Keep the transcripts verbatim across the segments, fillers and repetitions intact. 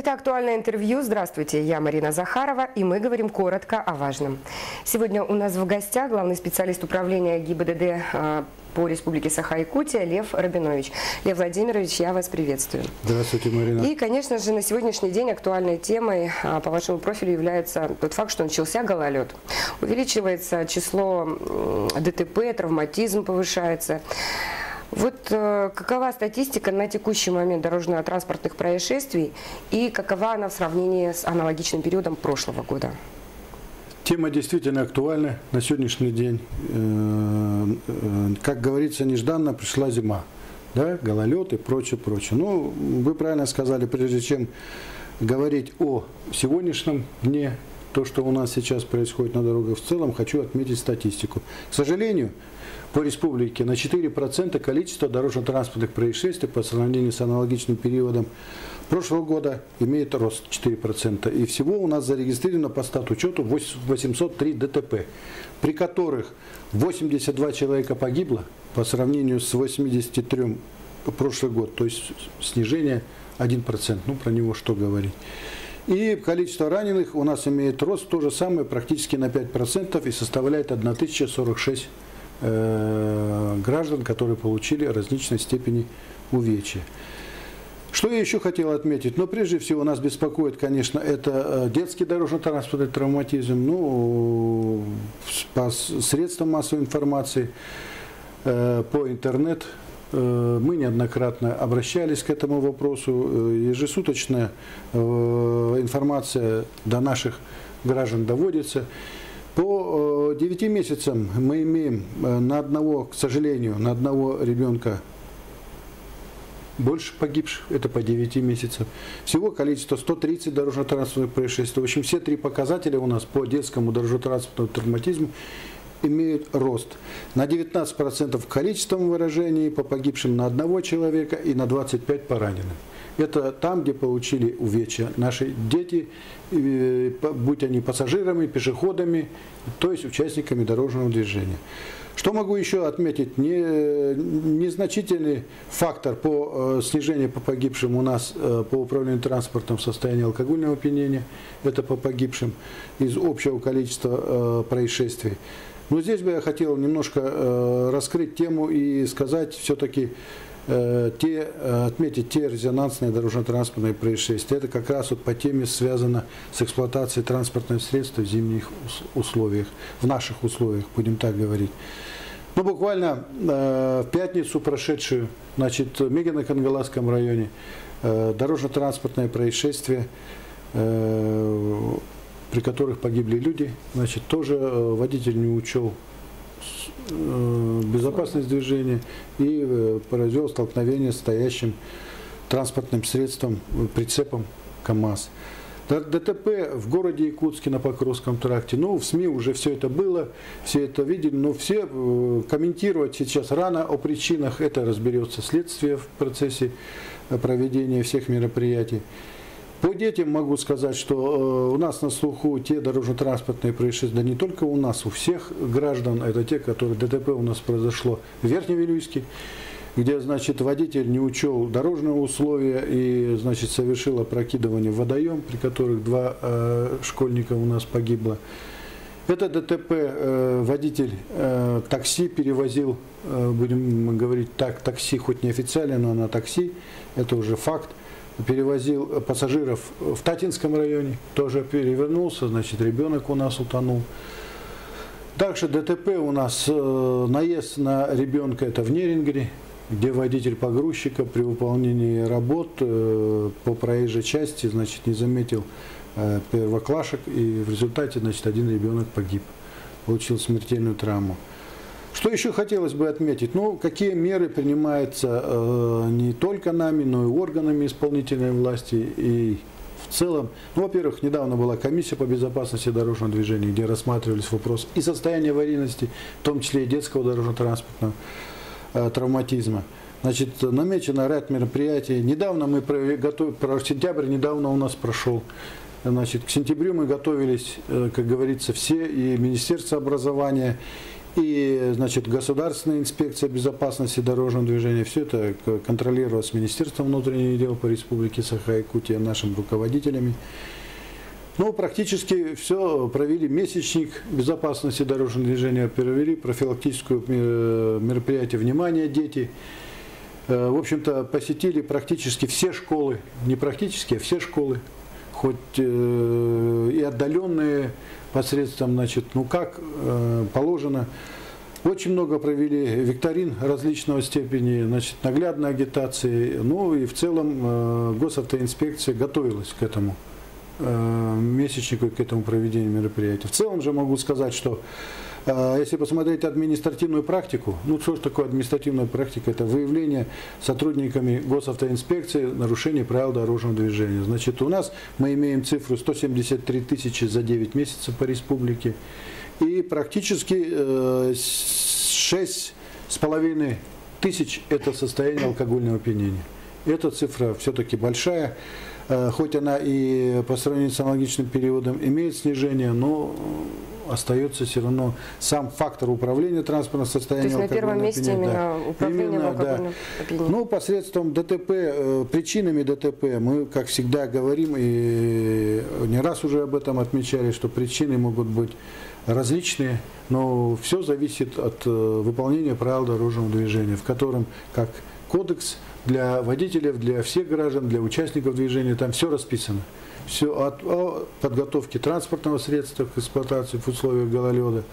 Это «Актуальное интервью». Здравствуйте, я Марина Захарова, и мы говорим коротко о важном. Сегодня у нас в гостях главный специалист управления ГИБДД по Республике Саха-Якутия Лев Рабинович. Лев Владимирович, я вас приветствую. Здравствуйте, Марина. И, конечно же, на сегодняшний день актуальной темой по вашему профилю является тот факт, что начался гололед. Увеличивается число ДТП, травматизм повышается. Вот э, какова статистика на текущий момент дорожно-транспортных происшествий и какова она в сравнении с аналогичным периодом прошлого года? Тема действительно актуальна на сегодняшний день. Как говорится, нежданно пришла зима. Да? Гололед и прочее, прочее. Ну, вы правильно сказали, прежде чем говорить о сегодняшнем дне, то, что у нас сейчас происходит на дорогах в целом, хочу отметить статистику. К сожалению, по республике на четыре процента количество дорожно-транспортных происшествий по сравнению с аналогичным периодом прошлого года имеет рост четыре процента. И всего у нас зарегистрировано по статучету восемьсот три ДТП, при которых восемьдесят два человека погибло по сравнению с восемьдесят три прошлый год, то есть снижение один процент. Ну, про него что говорить. И количество раненых у нас имеет рост то же самое, практически на пять процентов, и составляет тысяча сорок шесть э, граждан, которые получили различной степени увечья. Что я еще хотел отметить? Но прежде всего нас беспокоит, конечно, это детский дорожно-транспортный травматизм. Ну, по средствам массовой информации, э, по интернету. Мы неоднократно обращались к этому вопросу. Ежесуточная информация до наших граждан доводится. По девяти месяцам мы имеем на одного, к сожалению, на одного ребенка больше погибших, это по девяти месяцам. Всего количество сто тридцать дорожно-транспортных происшествий. В общем, все три показателя у нас по детскому дорожно-транспортному травматизму имеют рост. На девятнадцать процентов в количественном выражении по погибшим на одного человека и на двадцать пять процентов по раненым. Это там, где получили увечья наши дети, будь они пассажирами, пешеходами, то есть участниками дорожного движения. Что могу еще отметить? Не, незначительный фактор по снижению по погибшим у нас по управлению транспортом в состоянии алкогольного опьянения. Это по погибшим из общего количества происшествий. Но здесь бы я хотел немножко э, раскрыть тему и сказать все-таки, э, те, отметить те резонансные дорожно-транспортные происшествия. Это как раз вот по теме связано с эксплуатацией транспортных средств в зимних условиях, в наших условиях, будем так говорить. Ну, буквально э, в пятницу прошедшую, значит, в Мегино-Кангаласском районе э, дорожно-транспортное происшествие, э, при которых погибли люди, значит, тоже водитель не учел безопасность движения и произвел столкновение с стоящим транспортным средством, прицепом КАМАЗ. ДТП в городе Якутске на Покровском тракте, ну, в СМИ уже все это было, все это видели, но все комментировать сейчас рано о причинах, это разберется следствие в процессе проведения всех мероприятий. По детям могу сказать, что э, у нас на слуху те дорожно-транспортные происшествия, да не только у нас, у всех граждан, это те, которые ДТП у нас произошло в Верхневилюйске, где, значит, водитель не учел дорожные условия и, значит, совершил опрокидывание в водоем, при которых два э, школьника у нас погибло. Это ДТП, э, водитель э, такси перевозил, э, будем говорить так, такси, хоть не официально, но на такси, это уже факт. Перевозил пассажиров в Татинском районе, тоже перевернулся, значит, ребенок у нас утонул. Также ДТП у нас, наезд на ребенка, это в Нерингере, где водитель погрузчика при выполнении работ по проезжей части, значит, не заметил первоклашек, и в результате, значит, один ребенок погиб, получил смертельную травму. Что еще хотелось бы отметить? Ну, какие меры принимаются э, не только нами, но и органами исполнительной власти и в целом. Ну, во-первых, недавно была комиссия по безопасности дорожного движения, где рассматривались вопросы и состояния аварийности, в том числе и детского дорожно-транспортного э, травматизма. Значит, намечено ряд мероприятий. Недавно мы готовили, про сентябрь недавно у нас прошел. Значит, к сентябрю мы готовились, э, как говорится, все, и Министерство образования, и, значит, Государственная инспекция безопасности дорожного движения. Все это контролировалось Министерством внутренних дел по Республике Саха-Якутия, нашими руководителями. Ну, практически все провели месячник безопасности дорожного движения, провели профилактическое мероприятие «Внимание, дети». В общем-то, посетили практически все школы, не практически, а все школы, хоть и отдаленные посредством, значит, ну как положено. Очень много провели викторин различного степени, значит, наглядной агитации. Ну и в целом госавтоинспекция готовилась к этому месячнику, к этому проведению мероприятия. В целом же могу сказать, что если посмотреть административную практику, ну что же такое административная практика? Это выявление сотрудниками госавтоинспекции нарушений правил дорожного движения. Значит, у нас мы имеем цифру сто семьдесят три тысячи за девять месяцев по республике. И практически шесть с половиной тысяч это состояние алкогольного опьянения. Эта цифра все-таки большая. Хоть она и по сравнению с аналогичным периодом имеет снижение, но остается все равно сам фактор управления транспортным состоянием. То есть на первом месте именно да. управление именно, алкогольным да. опьянением. Ну, посредством ДТП, причинами ДТП мы, как всегда, говорим, и не раз уже об этом отмечали, что причины могут быть различные, но все зависит от выполнения правил дорожного движения, в котором, как кодекс для водителей, для всех граждан, для участников движения, там все расписано. Все от, от подготовки транспортного средства к эксплуатации в условиях гололеда,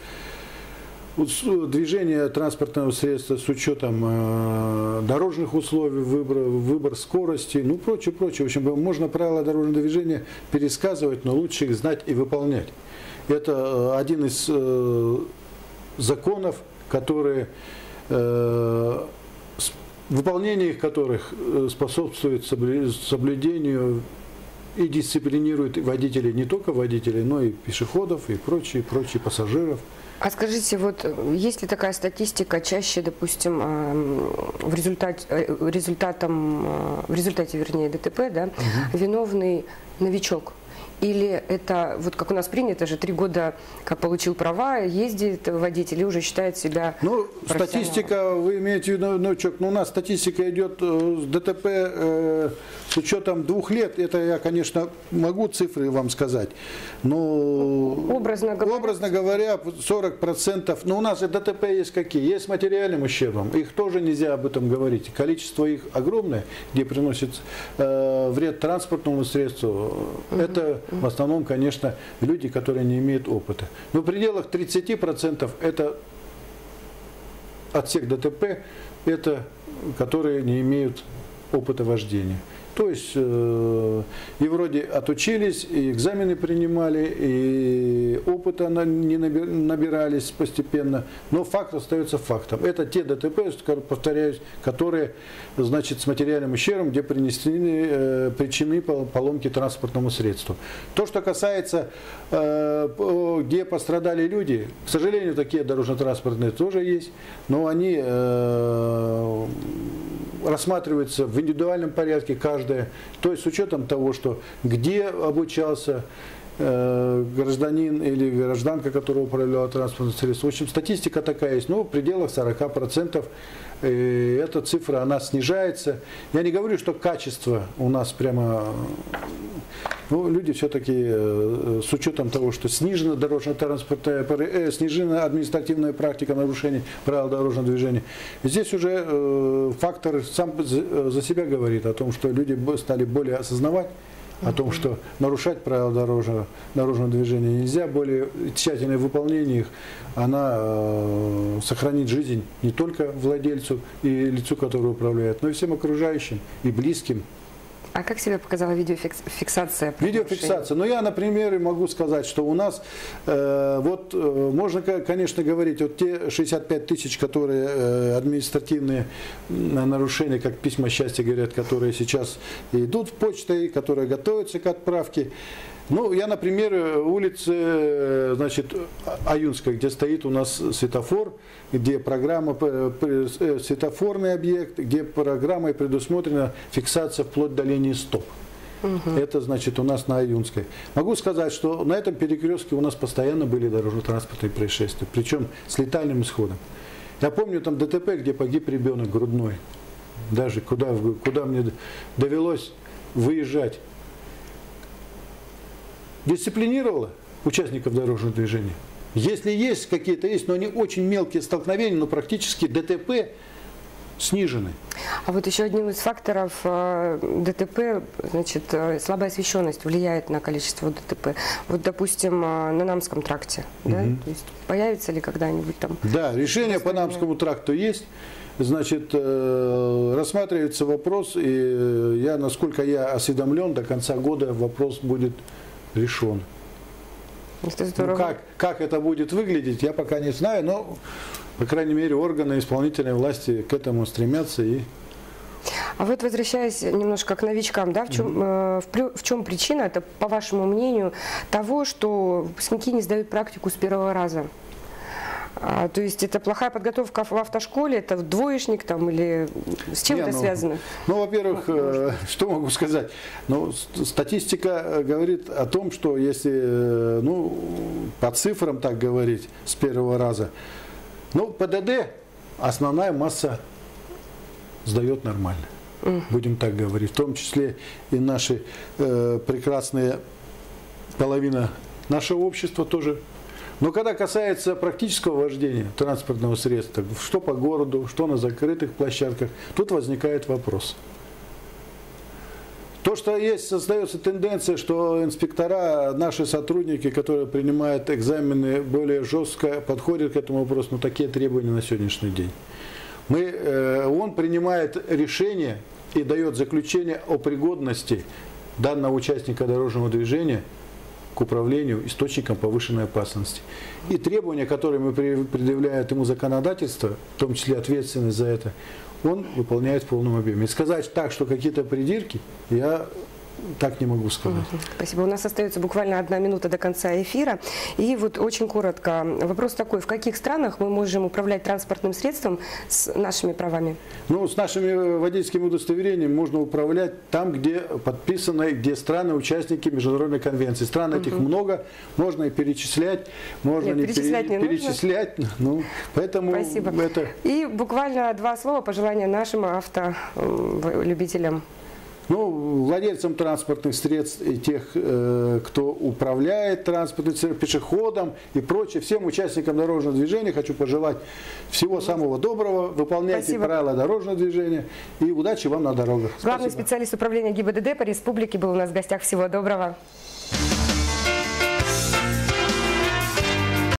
движение транспортного средства с учетом э, дорожных условий, выбор, выбор скорости, ну прочее, прочее. В общем, можно правила дорожного движения пересказывать, но лучше их знать и выполнять. Это один из э, законов, которые э, выполнение их которых способствует соблюдению и дисциплинирует водителей, не только водителей, но и пешеходов, и прочие, прочие пассажиров. А скажите, вот есть ли такая статистика, чаще, допустим, в результате, результатом, в результате, вернее, ДТП, да, угу. виновный новичок? Или это, вот как у нас принято же, три года, как получил права, ездит водитель и уже считает себя Ну, статистика, вы имеете в виду, новичок, ну, у нас статистика идет с ДТП э, с учетом двух лет, это я, конечно, могу цифры вам сказать, но образно говоря, образно говоря сорок процентов, но у нас же ДТП есть какие? Есть с материальным ущербом, их тоже нельзя об этом говорить, количество их огромное, где приносит э, вред транспортному средству, угу. это в основном, конечно, люди, которые не имеют опыта. Но в пределах тридцати процентов это от всех ДТП, это которые не имеют опыта вождения. То есть э, и вроде отучились, и экзамены принимали, и опыта не набирались постепенно, но факт остается фактом. Это те ДТП, повторяюсь, которые, значит, с материальным ущербом, где принесены э, причины поломки транспортному средству. То, что касается, э, где пострадали люди, к сожалению, такие дорожно-транспортные тоже есть, но они э, рассматриваются в индивидуальном порядке каждая, то есть с учетом того, что где обучался э, гражданин или гражданка, которая управляла транспортным средством. В общем, статистика такая есть, но в пределах сорока процентов э, эта цифра, она снижается. Я не говорю, что качество у нас прямо... Ну, люди все-таки э, с учетом того, что снижена дорожно-транспортная, э, снижена административная практика нарушений правил дорожного движения, здесь уже э, фактор сам за, за себя говорит о том, что люди стали более осознавать о том, что нарушать правила дорожного, дорожного движения нельзя, более тщательное выполнение их, она э, сохранит жизнь не только владельцу и лицу, который управляет, но и всем окружающим и близким. А как себя показала видеофиксация? Видеофиксация. Ну, я, например, могу сказать, что у нас, э, вот, э, можно, конечно, говорить, вот те шестьдесят пять тысяч, которые э, административные нарушения, как письма счастья говорят, которые сейчас идут в почтой, которые готовятся к отправке. Ну, я, например, улица, значит, Аюнская, где стоит у нас светофор, где программа, светофорный объект, где программой предусмотрена фиксация вплоть до линии стоп. Угу. Это значит у нас на Аюнской. Могу сказать, что на этом перекрестке у нас постоянно были дорожно-транспортные происшествия, причем с летальным исходом. Я помню там ДТП, где погиб ребенок грудной. Даже куда, куда мне довелось выезжать. Дисциплинировало участников дорожного движения. Если есть какие-то, есть, но они очень мелкие столкновения, но практически ДТП снижены. А вот еще одним из факторов э, ДТП, значит, э, слабая освещенность влияет на количество ДТП. Вот, допустим, э, на Намском тракте, угу. да? То есть появится ли когда-нибудь там? Да, решение по Намскому тракту есть. Значит, э, рассматривается вопрос, и э, я, насколько я осведомлен, до конца года вопрос будет решен. Ну, как, как это будет выглядеть, я пока не знаю, но, по крайней мере, органы исполнительной власти к этому стремятся. И... А вот возвращаясь немножко к новичкам, да, в чем, mm-hmm. э, в, плю, в чем причина, это, по вашему мнению, того, что выпускники не сдают практику с первого раза? А, то есть это плохая подготовка в автошколе, это двоечник там или с чем не, это ну, связано? Ну, во-первых, э, что могу сказать? Ну, статистика говорит о том, что если, э, ну, по цифрам так говорить, с первого раза, ну, ПДД основная масса сдает нормально. Mm. Будем так говорить. В том числе и наши э, прекрасные, половина нашего общества тоже. Но когда касается практического вождения транспортного средства, что по городу, что на закрытых площадках, тут возникает вопрос. То, что есть, создается тенденция, что инспектора, наши сотрудники, которые принимают экзамены, более жестко подходят к этому вопросу, но такие требования на сегодняшний день. Мы, э, он принимает решение и дает заключение о пригодности данного участника дорожного движения к управлению источником повышенной опасности. И требования, которые мы предъявляем ему законодательство, в том числе ответственность за это, он выполняет в полном объеме. И сказать так, что какие-то придирки, я так не могу сказать. Спасибо. У нас остается буквально одна минута до конца эфира. И вот очень коротко. Вопрос такой. В каких странах мы можем управлять транспортным средством с нашими правами? Ну, с нашими водительскими удостоверениями можно управлять там, где подписаны, где страны участники международной конвенции. Стран этих угу. много. Можно и перечислять. Можно Нет, не перечислять пере... не перечислять. Ну, поэтому Спасибо. Это... И буквально два слова пожелания нашим автолюбителям. Ну, владельцам транспортных средств и тех, э, кто управляет транспортным средством, пешеходам и прочее, всем участникам дорожного движения хочу пожелать всего самого доброго, выполняйте Спасибо. правила дорожного движения и удачи вам на дорогах. Главный Спасибо. специалист управления ГИБДД по республике был у нас в гостях. Всего доброго.